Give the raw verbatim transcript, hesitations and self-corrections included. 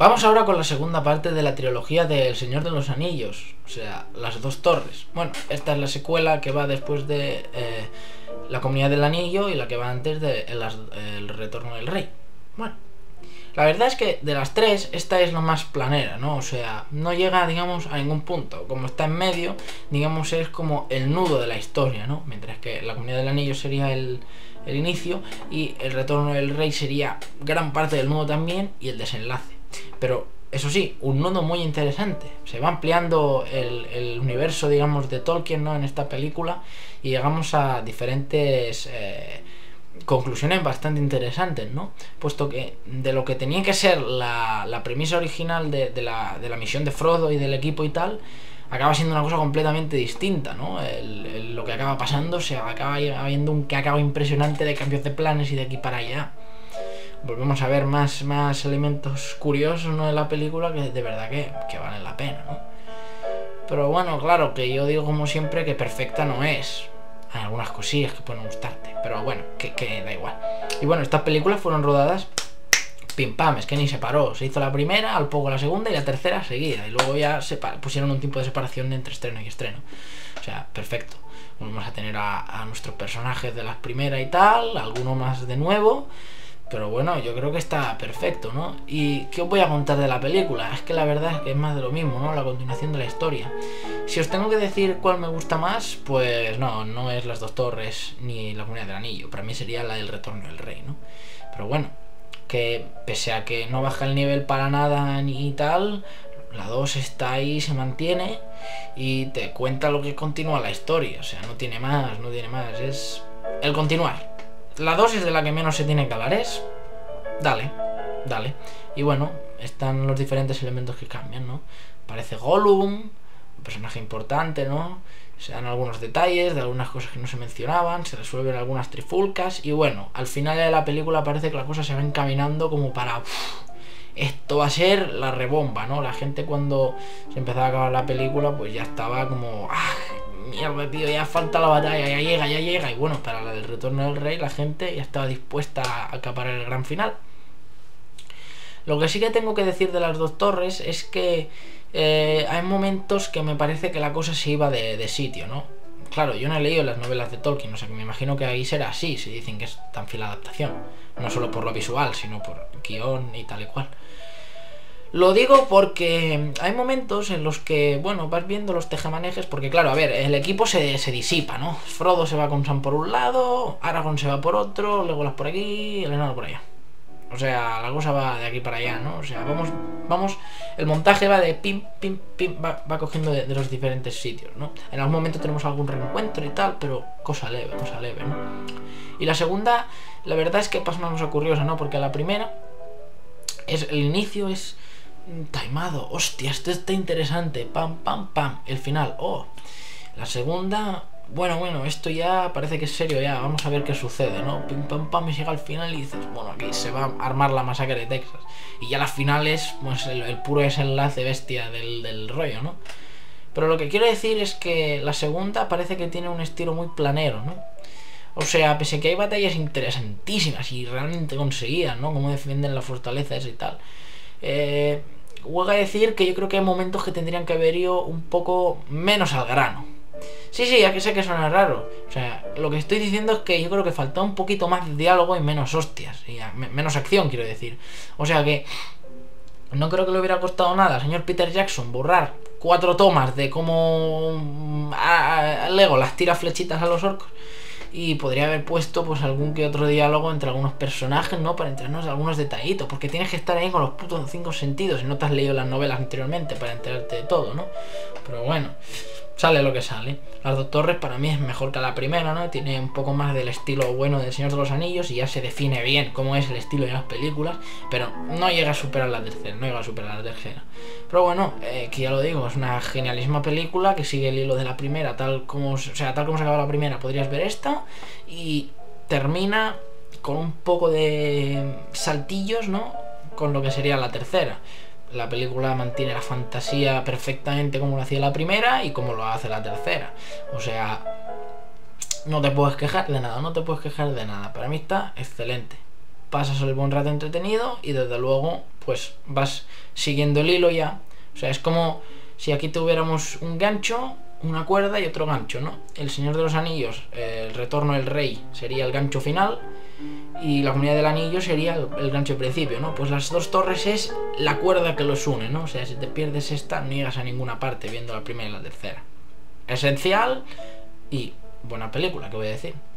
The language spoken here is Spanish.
Vamos ahora con la segunda parte de la trilogía de El Señor de los Anillos, o sea, Las Dos Torres. Bueno, esta es la secuela que va después de eh, La Comunidad del Anillo y la que va antes de El, el Retorno del Rey. Bueno, la verdad es que de las tres, esta es la más planera, ¿no? O sea, no llega, digamos, a ningún punto. Como está en medio, digamos, es como el nudo de la historia, ¿no? Mientras que La Comunidad del Anillo sería el, el inicio y El Retorno del Rey sería gran parte del nudo también y el desenlace. Pero, eso sí, un nudo muy interesante. Se va ampliando el, el universo, digamos, de Tolkien, ¿no? En esta película y llegamos a diferentes eh, conclusiones bastante interesantes, ¿no? Puesto que de lo que tenía que ser la, la premisa original de, de, la, de la misión de Frodo y del equipo y tal, acaba siendo una cosa completamente distinta, ¿no? El, el, lo que acaba pasando, se acaba habiendo un cacao impresionante de cambios de planes y de aquí para allá. Volvemos a ver más, más elementos curiosos, ¿no? En la película que de verdad que, que valen la pena, ¿no? Pero bueno, claro, que yo digo como siempre que perfecta no es. Hay algunas cosillas que pueden gustarte, pero bueno, que, que da igual. Y bueno, estas películas fueron rodadas pim pam, es que ni se paró. Se hizo la primera, al poco la segunda y la tercera seguida. Y luego ya se pusieron un tiempo de separación entre estreno y estreno. O sea, perfecto. Volvemos a tener a, a nuestros personajes de las primeras y tal, alguno más de nuevo. Pero bueno, yo creo que está perfecto, ¿no? ¿Y qué os voy a contar de la película? Es que la verdad es que es más de lo mismo, ¿no? La continuación de la historia. Si os tengo que decir cuál me gusta más, pues no, no es Las Dos Torres ni La Comunidad del Anillo. Para mí sería la del Retorno del Rey, ¿no? Pero bueno, que pese a que no baja el nivel para nada ni tal, la dos está ahí, se mantiene y te cuenta lo que continúa la historia. O sea, no tiene más, no tiene más, es el continuar. La dos es de la que menos se tiene que hablar, es... Dale, dale. Y bueno, están los diferentes elementos que cambian, ¿no? Aparece Gollum, un personaje importante, ¿no? Se dan algunos detalles de algunas cosas que no se mencionaban, se resuelven algunas trifulcas y bueno, al final de la película parece que la cosa se va encaminando como para... Uff, esto va a ser la rebomba, ¿no? La gente cuando se empezaba a acabar la película pues ya estaba como... ¡Ah! Mierda, tío, ya falta la batalla, ya llega, ya llega. Y bueno, para la del Retorno del Rey la gente ya estaba dispuesta a acaparar el gran final. Lo que sí que tengo que decir de Las Dos Torres es que eh, hay momentos que me parece que la cosa se iba de, de sitio, ¿no? Claro, yo no he leído las novelas de Tolkien, o sea que me imagino que ahí será así, si dicen que es tan fiel la adaptación. No solo por lo visual, sino por guión y tal y cual. Lo digo porque hay momentos en los que, bueno, vas viendo los tejemanejes, porque claro, a ver, el equipo se, se disipa, ¿no? Frodo se va con Sam por un lado, Aragorn se va por otro, Legolas por aquí, el enano por allá. O sea, la cosa va de aquí para allá, ¿no? O sea, vamos, vamos, el montaje va de pim, pim, pim, va, va cogiendo de, de los diferentes sitios, ¿no? En algún momento tenemos algún reencuentro y tal, pero cosa leve, cosa leve, ¿no? Y la segunda, la verdad es que pasa una cosa curiosa, ¿no? Porque la primera, es el inicio es... taimado, hostia, esto está interesante, pam, pam, pam, el final, oh, la segunda, bueno, bueno, esto ya parece que es serio ya, vamos a ver qué sucede, ¿no? Pim, pam, pam, y llega al final y dices, bueno, aquí se va a armar la masacre de Texas, y ya la final es, pues, el, el puro desenlace bestia del, del rollo, ¿no? Pero lo que quiero decir es que la segunda parece que tiene un estilo muy planero, ¿no? O sea, pese a que hay batallas interesantísimas y realmente conseguidas, ¿no? Cómo defienden la fortaleza esa y tal. Eh, voy a decir que yo creo que hay momentos que tendrían que haber ido un poco menos al grano. Sí, sí, ya que sé que suena raro. O sea, lo que estoy diciendo es que yo creo que faltaba un poquito más de diálogo y menos hostias. Y a, menos acción, quiero decir. O sea que no creo que le hubiera costado nada al señor Peter Jackson borrar cuatro tomas de cómo a, a Legolas tira flechitas a los orcos. Y podría haber puesto pues algún que otro diálogo entre algunos personajes, ¿no? Para enterarnos de algunos detallitos. Porque tienes que estar ahí con los putos cinco sentidos. Y no te has leído las novelas anteriormente para enterarte de todo, ¿no? Pero bueno, sale lo que sale. Las Dos Torres para mí es mejor que la primera, ¿no? Tiene un poco más del estilo bueno del Señor de los Anillos. Y ya se define bien cómo es el estilo de las películas. Pero no llega a superar la tercera. No llega a superar la tercera. Pero bueno, eh, que ya lo digo, es una genialísima película que sigue el hilo de la primera, tal como, o sea, tal como se acaba la primera, podrías ver esta y termina con un poco de saltillos, ¿no? Con lo que sería la tercera. La película mantiene la fantasía perfectamente como lo hacía la primera y como lo hace la tercera. O sea, no te puedes quejar de nada, no te puedes quejar de nada. Para mí está excelente. Pasas el buen rato entretenido y desde luego pues vas siguiendo el hilo ya. O sea, es como si aquí tuviéramos un gancho, una cuerda y otro gancho, ¿no? El Señor de los Anillos, eh, el Retorno del Rey sería el gancho final y la Comunidad del Anillo sería el, el gancho principio, ¿no? Pues las dos torres es la cuerda que los une, ¿no? O sea, si te pierdes esta, no llegas a ninguna parte viendo la primera y la tercera. Esencial y buena película, ¿qué voy a decir?